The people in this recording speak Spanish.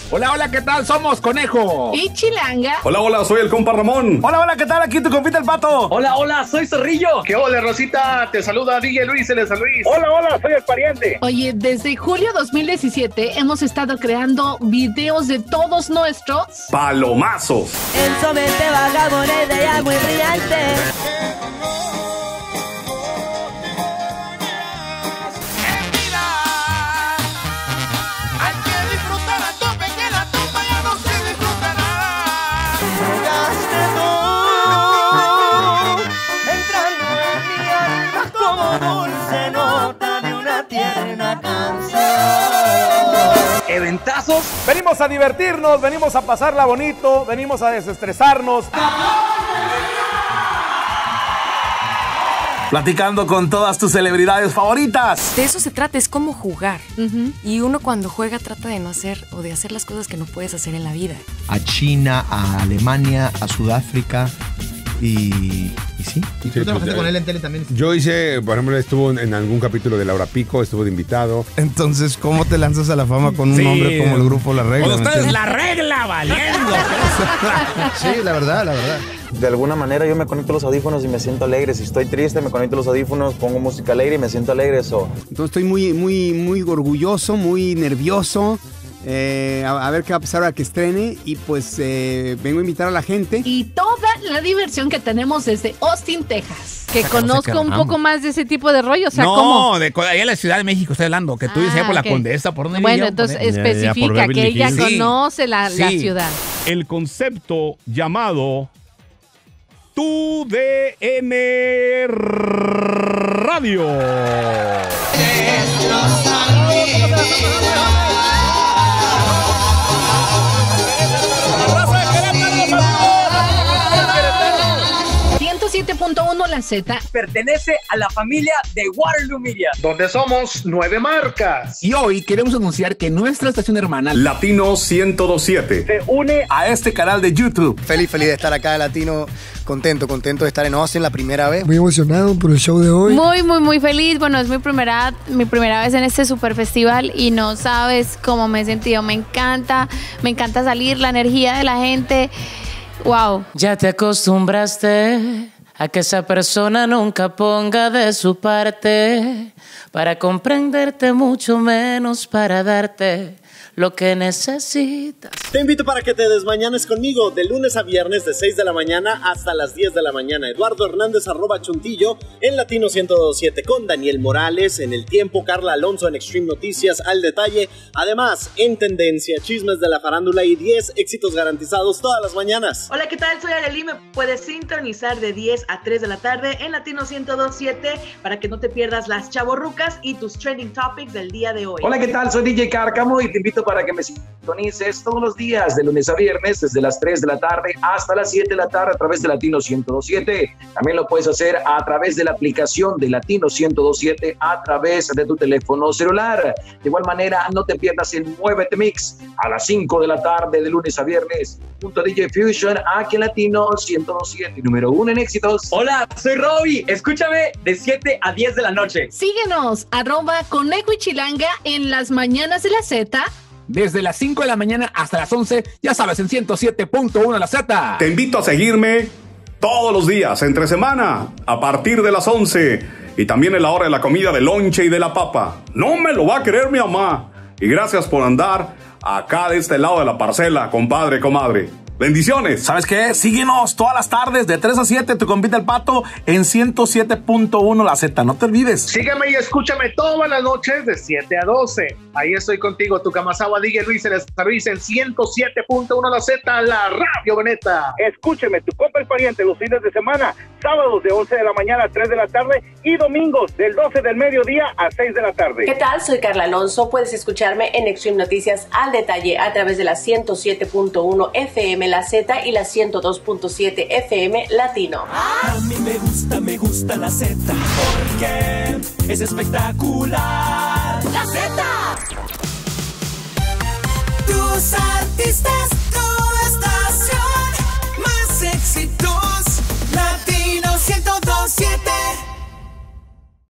Hola, hola, ¿qué tal? Somos Conejo y Chilanga. Hola, hola, soy el compa Ramón. Hola, hola, ¿qué tal? Aquí tu compita el Pato. Hola, hola, soy Zorrillo. ¿Qué hola, Rosita? Te saluda DJ Luis, el San Luis. Hola, hola, soy el pariente. Oye, desde julio 2017 hemos estado creando videos de todos nuestros palomazos. En somente vagabonde de ya muy brillante. Eventazos. Venimos a divertirnos, venimos a pasarla bonito, venimos a desestresarnos. Platicando con todas tus celebridades favoritas. De eso se trata, es como jugar. Y uno cuando juega trata de no hacer o de hacer las cosas que no puedes hacer en la vida. A China, a Alemania, a Sudáfrica y sí. ¿Y tú trabajaste con él en tele también? Yo hice, por ejemplo, estuvo en algún capítulo de Laura Pico, estuvo de invitado. Entonces, ¿cómo te lanzas a la fama con un hombre como el grupo La Regla? Con ustedes La Regla, valiendo. Sí, la verdad, la verdad. De alguna manera yo me conecto los audífonos y me siento alegre. Si estoy triste, me conecto los audífonos, pongo música alegre y me siento alegre. Entonces estoy muy orgulloso, muy nervioso. A ver qué va a pasar ahora que estrene. Y pues vengo a invitar a la gente. Y toda la diversión que tenemos desde Austin, Texas. Que conozco un poco más de ese tipo de rollo. O sea, no, ¿cómo? de allá en la Ciudad de México estoy hablando. Que tú dices allá por la Condesa, ¿por dónde? Bueno, entonces especifica que ella conoce la ciudad. El concepto llamado TUDN Radio. La Z pertenece a la familia de Waterloo Media, donde somos 9 marcas. Y hoy queremos anunciar que nuestra estación hermana Latino 1027 se une a este canal de YouTube. Feliz de estar acá de Latino. Contento de estar en Austin la primera vez. Muy emocionado por el show de hoy. Muy feliz. Bueno, es mi primera vez en este super festival y no sabes cómo me he sentido. Me encanta salir, la energía de la gente. Wow. Ya te acostumbraste a que esa persona nunca ponga de su parte para comprenderte, mucho menos para darte lo que necesitas. Te invito para que te desmañanes conmigo de lunes a viernes de 6 de la mañana hasta las 10 de la mañana. Eduardo Hernández @Chuntillo en Latino 1027 con Daniel Morales en El Tiempo, Carla Alonso en Extreme Noticias Al Detalle. Además, en Tendencia, chismes de la farándula y 10 éxitos garantizados todas las mañanas. Hola, ¿qué tal? Soy Arely. Me puedes sintonizar de 10 a 3 de la tarde en Latino 1027 para que no te pierdas las chavorrucas y tus trending topics del día de hoy. Hola, ¿qué tal? Soy DJ Cárcamo y te invito para que me sintonices todos los días de lunes a viernes desde las 3 de la tarde hasta las 7 de la tarde a través de Latino 1027. También lo puedes hacer a través de la aplicación de Latino 1027 a través de tu teléfono celular. De igual manera, no te pierdas el Muévete Mix a las 5 de la tarde de lunes a viernes junto a DJ Fusion aquí en Latino 1027, número 1 en éxitos. Hola, soy Robbie. Escúchame de 7 a 10 de la noche. Síguenos, @Conejo y Chilanga en las mañanas de la Z. Desde las 5 de la mañana hasta las 11, ya sabes, en 107.1 La Z. Te invito a seguirme todos los días, entre semana, a partir de las 11. Y también en la hora de la comida del lonche y de la papa. No me lo va a creer mi mamá. Y gracias por andar acá de este lado de la parcela, compadre, comadre. Bendiciones. ¿Sabes qué? Síguenos todas las tardes de 3 a 7, tu compita el Pato, en 107.1 La Z. No te olvides. Sígueme y escúchame todas las noches de 7 a 12. Ahí estoy contigo, tu Kamasawa DJ Luis en San Luis en 107.1 La Z, la radio Veneta. Escúcheme, tu compa el pariente, los fines de semana, sábados de 11 de la mañana a 3 de la tarde y domingos del 12 del mediodía a 6 de la tarde. ¿Qué tal? Soy Carla Alonso. Puedes escucharme en Extreme Noticias Al Detalle a través de la 107.1 FM La Z y la 102.7 FM Latino. A mí me gusta la Z porque es espectacular. La Z. Tus artistas